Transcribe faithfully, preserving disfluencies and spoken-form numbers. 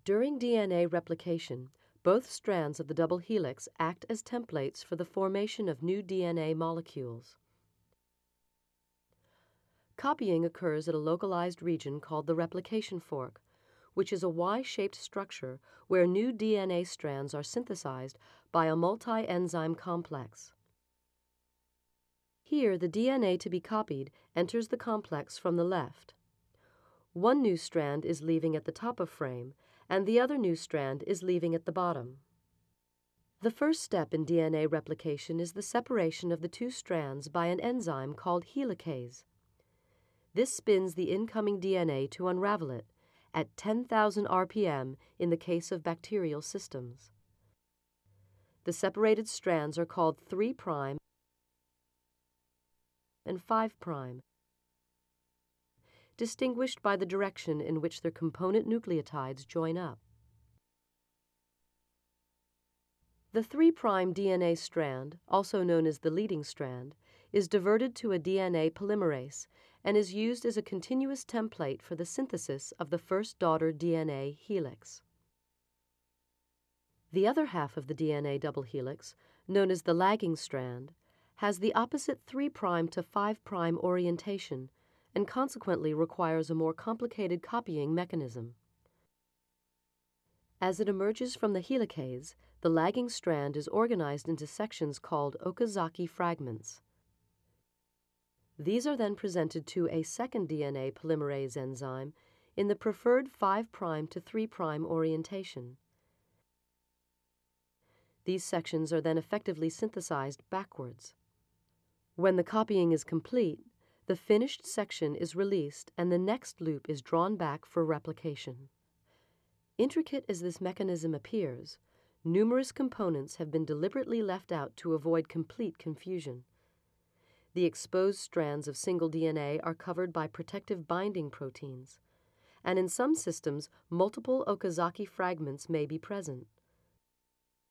During D N A replication, both strands of the double helix act as templates for the formation of new D N A molecules. Copying occurs at a localized region called the replication fork, which is a Y-shaped structure where new D N A strands are synthesized by a multi-enzyme complex. Here, the D N A to be copied enters the complex from the left. One new strand is leaving at the top of frame, and the other new strand is leaving at the bottom. The first step in D N A replication is the separation of the two strands by an enzyme called Helicase. This spins the incoming D N A to unravel it at ten thousand R P M in the case of bacterial systems. The separated strands are called three prime and five prime, distinguished by the direction in which their component nucleotides join up. The three prime D N A strand, also known as the leading strand, is diverted to a D N A polymerase and is used as a continuous template for the synthesis of the first daughter D N A helix. The other half of the D N A double helix, known as the lagging strand, has the opposite three prime to five prime orientation and consequently requires a more complicated copying mechanism. As it emerges from the helicase, the lagging strand is organized into sections called Okazaki fragments. These are then presented to a second D N A polymerase enzyme in the preferred five prime to three prime orientation. These sections are then effectively synthesized backwards. When the copying is complete, the finished section is released and the next loop is drawn back for replication. Intricate as this mechanism appears, numerous components have been deliberately left out to avoid complete confusion. The exposed strands of single D N A are covered by protective binding proteins, and in some systems, multiple Okazaki fragments may be present.